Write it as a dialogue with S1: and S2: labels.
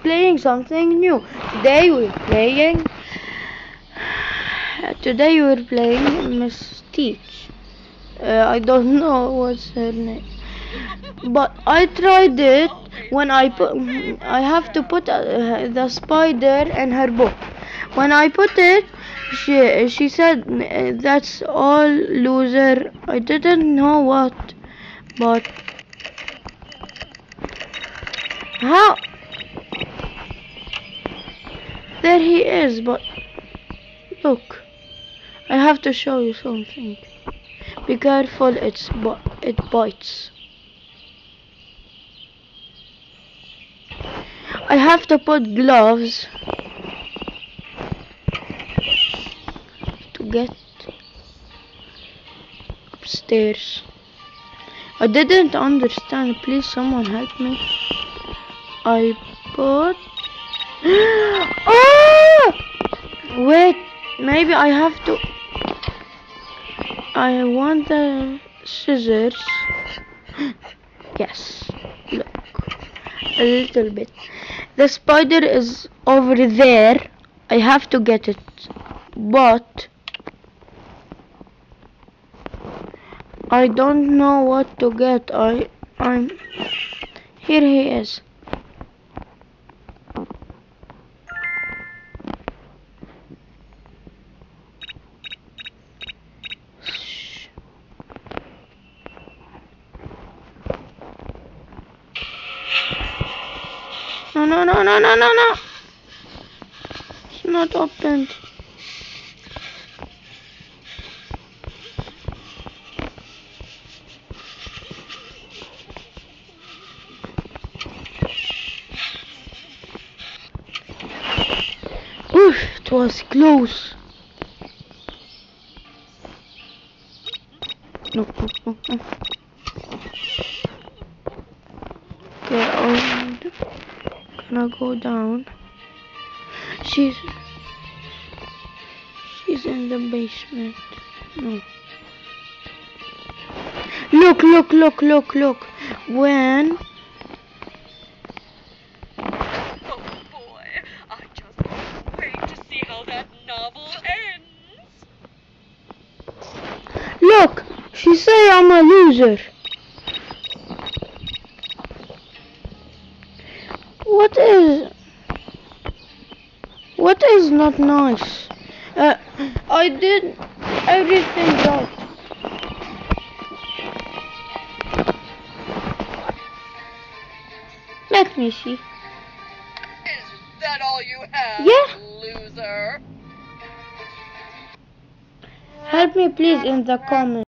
S1: playing something new. Today we're playing. Today we're playing Miss Teach. I don't know what's her name, but I tried it when I have to put the spider in her book. When I put it, she said that's all loser. I didn't know what, but how? There he is, but look, I have to show you something. Be careful, it bites. I have to put gloves to get upstairs. I didn't understand. Please, someone help me. I put... Oh! Wait, maybe I have to... I want the scissors. Yes, look, a little bit. The spider is over there. I have to get it, but I don't know what to get. I'm here. He is. No. It's not opened. Oof, it was close. No. Okay, I'm gonna go down. She's in the basement. No. Look. When...
S2: Oh boy, I just can't wait to see how that novel ends.
S1: Look, she say I'm a loser. What is not nice? I did everything right. Let me see.
S2: Is that all you have,
S1: Yeah.
S2: loser?
S1: Help me please in the comments.